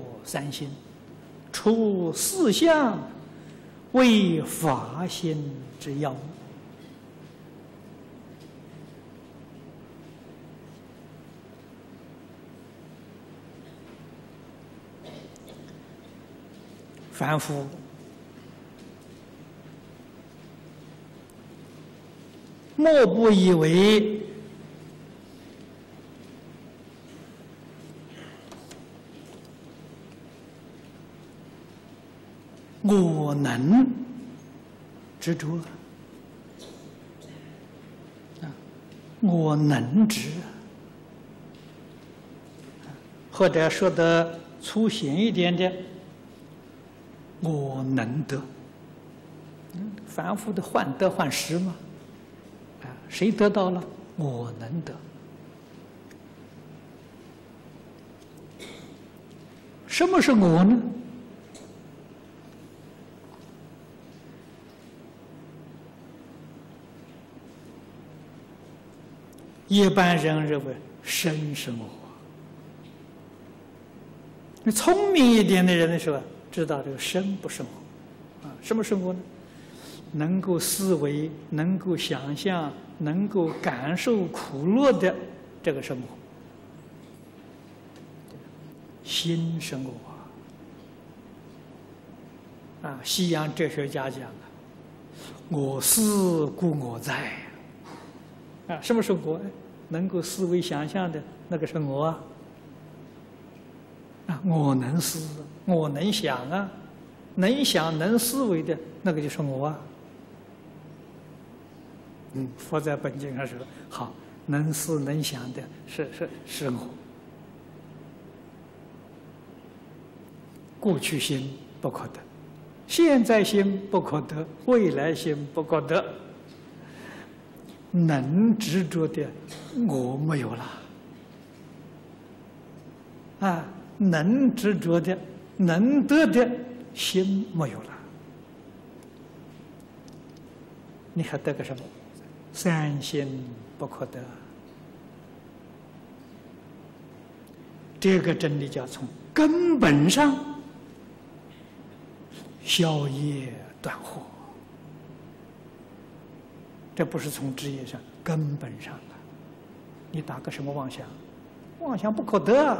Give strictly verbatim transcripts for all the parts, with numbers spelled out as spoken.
三心，除四相，为法心之要。凡夫莫不以为我能执着啊，我能执，或者说得粗显一点的，我能得。凡夫的患得患失嘛，啊，谁得到了？我能得。什么是我呢？一般人认为身是我。那聪明一点的人的时候，知道这个身不是我，啊，什么是我呢？能够思维、能够想象、能够感受苦乐的这个是我。心是我啊！西洋哲学家讲啊，我思故我在啊，什么是我？能够思维想象的那个是我啊！啊，我能思，我能想啊，能想能思维的那个就是我啊。嗯，佛在本经上说，好，能思能想的是是是我。过去心不可得，现在心不可得，未来心不可得。能执着的我没有了啊，能执着的能得的心没有了，你还得个什么？三心不可得。这个真理叫从根本上消业断惑。这不是从职业上，根本上的。你打个什么妄想？妄想不可得。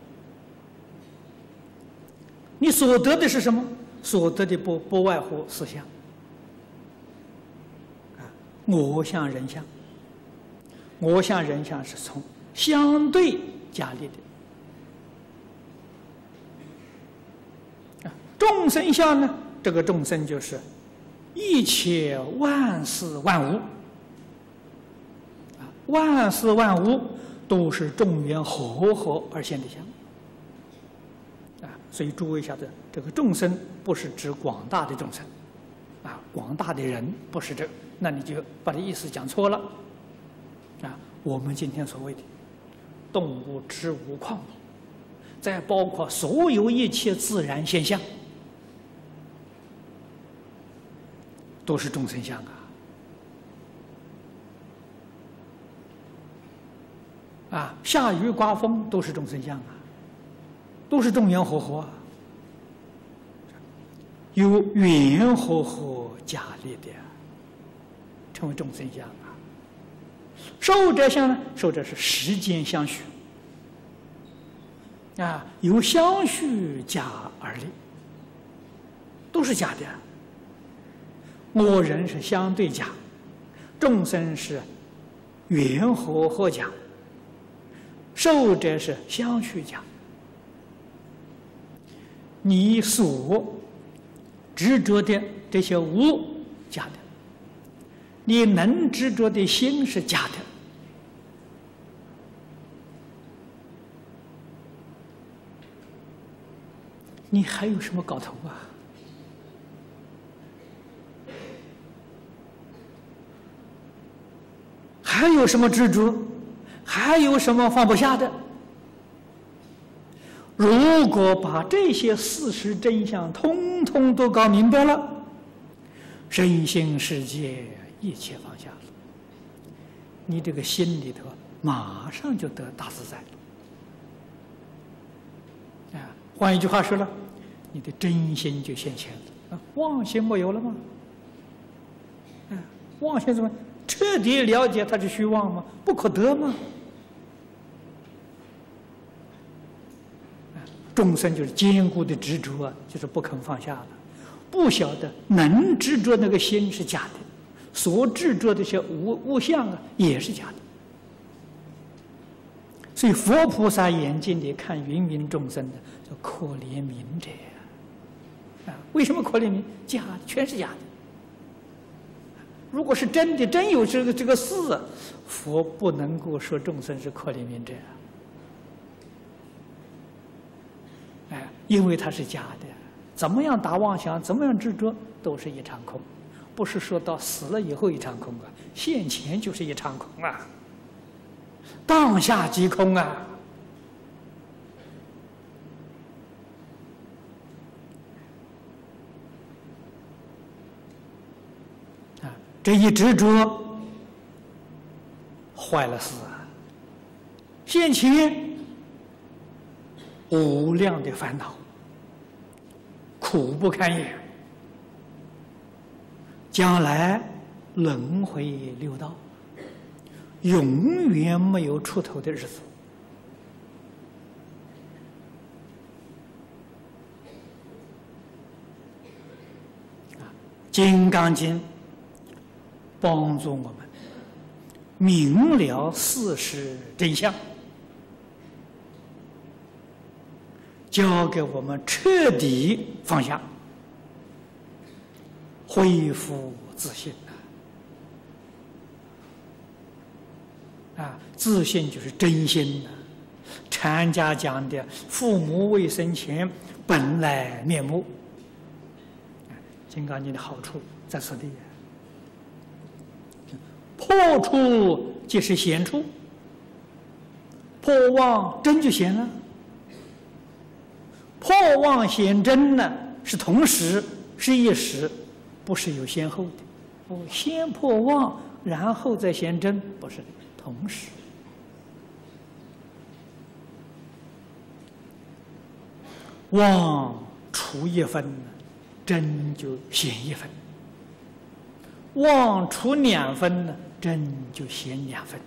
你所得的是什么？所得的不不外乎四相。啊，我相、人相。我相、人相是从相对假立的。啊，众生相呢？这个众生就是一切万事万物，啊，万事万物都是众缘和合而现的相，啊，所以诸位晓得，这个众生不是指广大的众生，啊，广大的人不是这，那你就把这意思讲错了，啊，我们今天所谓的动物、植物、矿物，再包括所有一切自然现象。都是众生相啊！啊，下雨刮风都是众生相啊，都是众缘和合啊，有缘和合假立的，成为众生相啊。受者相呢？受者是时间相续啊，由相续假而立，都是假的。我人是相对假，众生是缘和合假，受者是相续假。你所执着的这些物假的，你能执着的心是假的。你还有什么搞头啊？还有什么执着？还有什么放不下的？如果把这些事实真相通通都搞明白了，身心世界一切放下了，你这个心里头马上就得大自在了。啊， 换一句话说了，你的真心就现前了，啊，妄心没有了吗？啊，妄心怎么彻底了解它是虚妄吗？不可得吗？众生就是坚固的执着啊，就是不肯放下了，不晓得能执着那个心是假的，所执着的这些物物象啊也是假的。所以佛菩萨眼睛里看芸芸众生的，叫可怜悯者啊！为什么可怜悯？假的，全是假的。如果是真的，真有这个这个事，佛不能够说众生是可怜悯者啊！哎，因为它是假的，怎么样打妄想，怎么样执着，都是一场空，不是说到死了以后一场空啊，现前就是一场空啊。当下即空啊！啊，这一执着坏了事啊！现前无量的烦恼，苦不堪言。将来轮回六道，永远没有出头的日子。啊，《金刚经》帮助我们明了事实真相，教给我们彻底放下，恢复自信。啊，自信就是真心的。禅家讲的“父母未生前，本来面目”。《金刚经》的好处在此地。破处即是显处，破妄真就显了。破妄显真呢，是同时，是一时，不是有先后的。哦，先破妄，然后再显真，不是的。同时，妄除一分，真就显一分；妄除两分呢，真就显两分。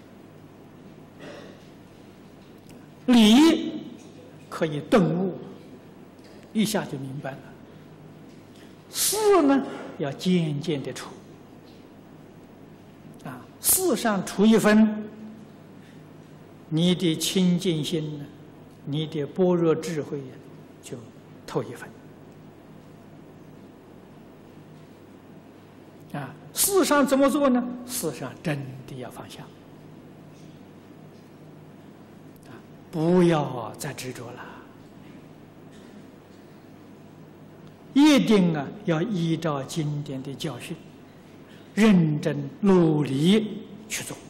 理可以顿悟，一下就明白了；事呢，要渐渐的除。啊，事上除一分，你的清净心呢，你的般若智慧就透一分。啊，事上怎么做呢？事上真的要放下，啊，不要再执着了，一定啊要依照经典的教训，认真努力去做。